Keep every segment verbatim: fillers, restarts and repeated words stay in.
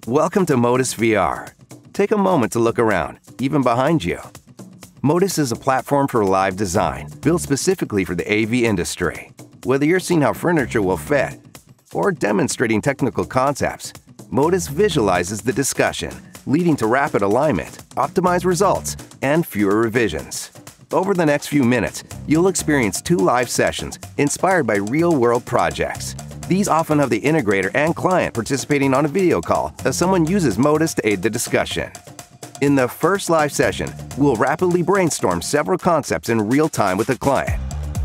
Welcome to Modus V R. Take a moment to look around, even behind you. Modus is a platform for live design, built specifically for the A V industry. Whether you're seeing how furniture will fit or demonstrating technical concepts, Modus visualizes the discussion, leading to rapid alignment, optimized results, and fewer revisions. Over the next few minutes, you'll experience two live sessions inspired by real-world projects. These often have the integrator and client participating on a video call as someone uses Modus to aid the discussion. In the first live session, we'll rapidly brainstorm several concepts in real time with the client.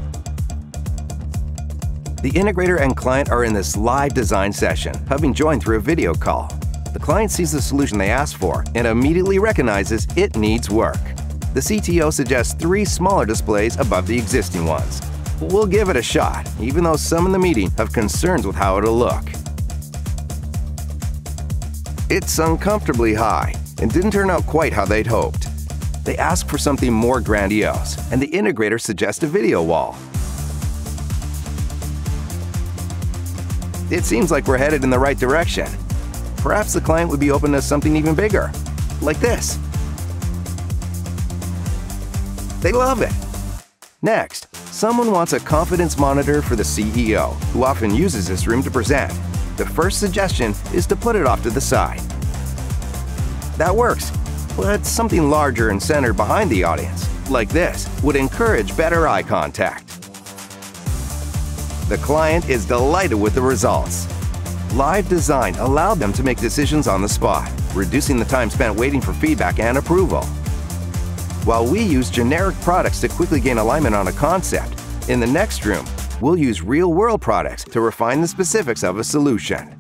The integrator and client are in this live design session, having joined through a video call. The client sees the solution they asked for and immediately recognizes it needs work. The C T O suggests three smaller displays above the existing ones. We'll give it a shot, even though some in the meeting have concerns with how it'll look. It's uncomfortably high and didn't turn out quite how they'd hoped. They asked for something more grandiose, and the integrator suggests a video wall. It seems like we're headed in the right direction. Perhaps the client would be open to something even bigger, like this. They love it. Next, someone wants a confidence monitor for the C E O, who often uses this room to present. The first suggestion is to put it off to the side. That works, but something larger and centered behind the audience, like this, would encourage better eye contact. The client is delighted with the results. Live design allowed them to make decisions on the spot, reducing the time spent waiting for feedback and approval. While we use generic products to quickly gain alignment on a concept, in the next room, we'll use real-world products to refine the specifics of a solution.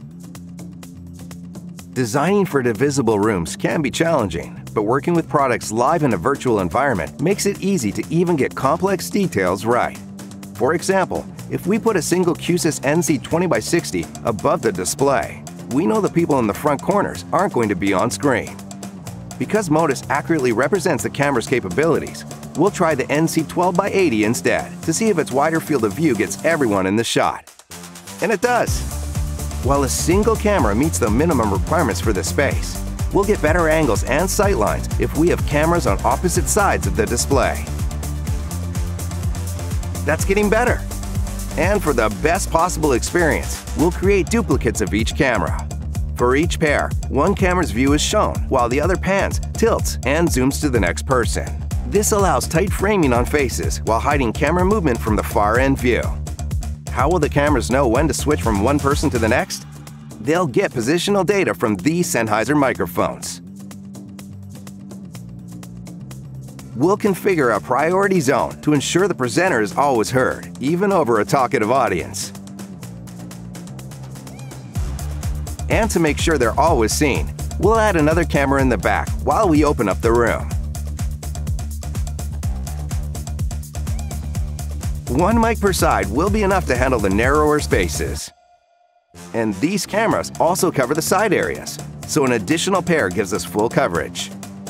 Designing for divisible rooms can be challenging, but working with products live in a virtual environment makes it easy to even get complex details right. For example, if we put a single Q S Y S N C twenty by sixty above the display, we know the people in the front corners aren't going to be on screen. Because Modus accurately represents the camera's capabilities, we'll try the N C twelve by eighty instead to see if its wider field of view gets everyone in the shot. And it does! While a single camera meets the minimum requirements for this space, we'll get better angles and sightlines if we have cameras on opposite sides of the display. That's getting better! And for the best possible experience, we'll create duplicates of each camera. For each pair, one camera's view is shown, while the other pans, tilts, and zooms to the next person. This allows tight framing on faces while hiding camera movement from the far-end view. How will the cameras know when to switch from one person to the next? They'll get positional data from these Sennheiser microphones. We'll configure a priority zone to ensure the presenter is always heard, even over a talkative audience. And to make sure they're always seen, we'll add another camera in the back while we open up the room. One mic per side will be enough to handle the narrower spaces. And these cameras also cover the side areas, so an additional pair gives us full coverage.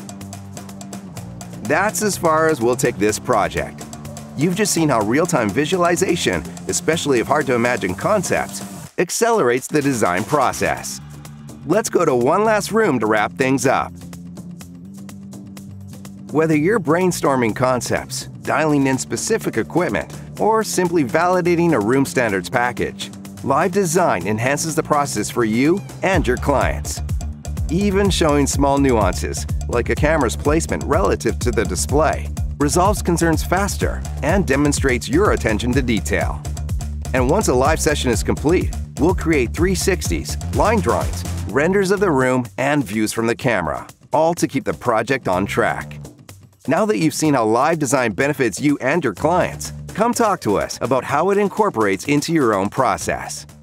That's as far as we'll take this project. You've just seen how real-time visualization, especially of hard-to-imagine concepts, accelerates the design process. Let's go to one last room to wrap things up. Whether you're brainstorming concepts, dialing in specific equipment, or simply validating a room standards package, live design enhances the process for you and your clients. Even showing small nuances, like a camera's placement relative to the display, resolves concerns faster and demonstrates your attention to detail. And once a live session is complete, we'll create three sixties, line drawings, renders of the room, and views from the camera, all to keep the project on track. Now that you've seen how live design benefits you and your clients, come talk to us about how it incorporates into your own process.